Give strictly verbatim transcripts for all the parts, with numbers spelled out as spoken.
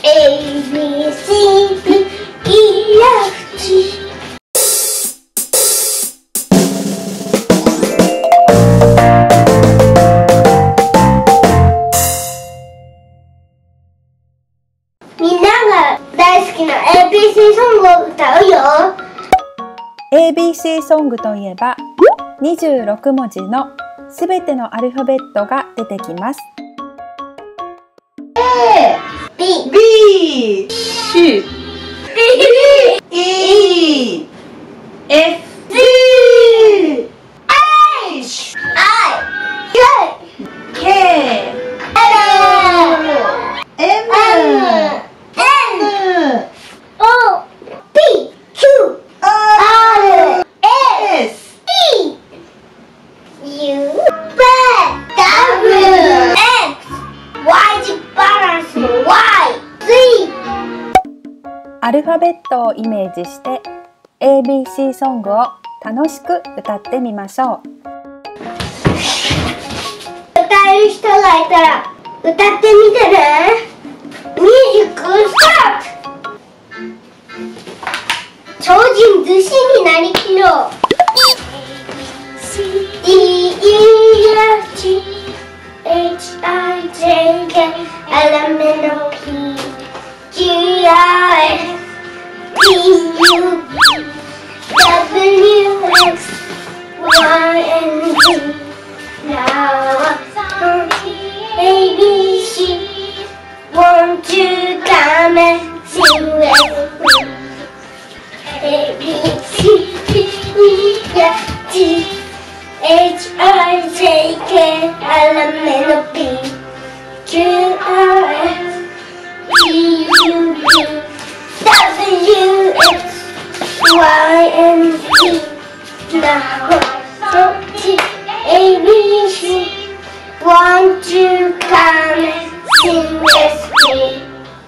A B C D E F G。 みんなが大好きな エービーシー ソングを歌うよ。 エービーシー ソングといえばにじゅうろくもじのすべてのアルファベットが出てきます。 A B B C E F G H I K L M N O P Q R S T U V W X Y 字バランスの Y Z。 アルファベットをイメージして エービーシー ソングを楽しく歌ってみましょう。 歌える人がいたら歌ってみてね。ミュージックスタート。超人寿司になりきろう。 D E F G H I J K L M N O P Q R S T U V W X Y and Z。 Now A B C won't you come and sing with me? A B C D E F G H I J K L M N O P Q R S T U V W X Y and Z。 Now A B C won't you come and sing with me?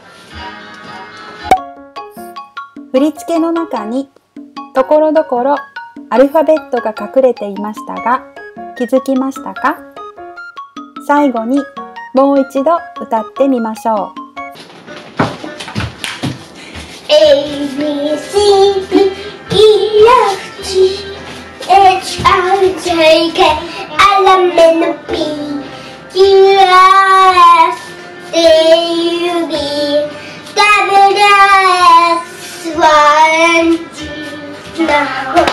振り付けの中にところどころアルファベットが隠れていましたが気づきましたか？最後にもう一度歌ってみましょう。 A B C D E F G H I J K L M N O P Q R S T U V W X Y and Z。 Now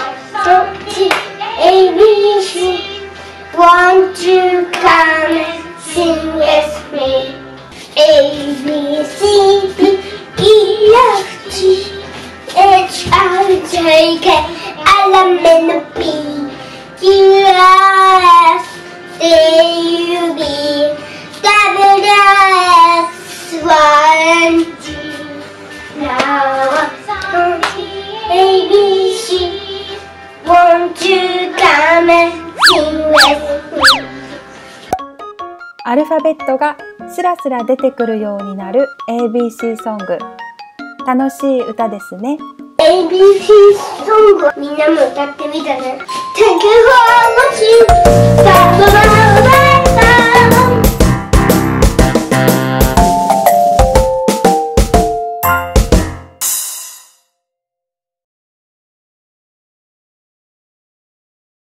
A B C won't you come and sing with me? A B C D E F G H I J K L M N O P Q R S T U V W X Y and Z。 Now A B C won't you come and sing with me? アルファベットがスラスラ出てくるようになる エービーシー ソング、楽しい歌ですね。 エービーシー ソングみんなも歌ってみたね。 Thank you for watching.